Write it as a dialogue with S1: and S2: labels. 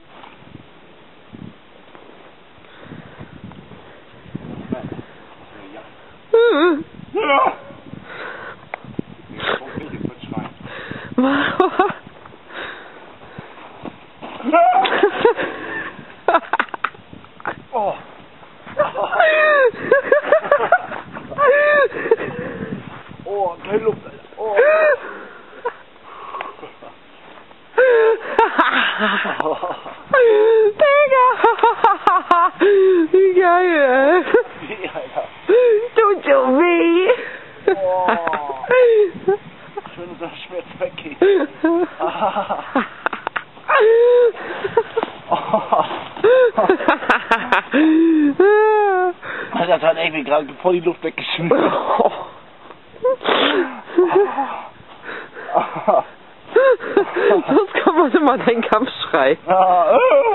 S1: Ja. Ich wird schreien. Oh. Oh, keine Luft, Alter. Oh.
S2: Digga! Wie geil,
S1: Wie, Alter.
S2: tut so weh!
S1: Oh. Schön, dass der Schmerz weggeht. Alter, das hat irgendwie gerade voll die Luft weggeschmissen.
S2: Sonst kommt man immer dein Kampfschrei.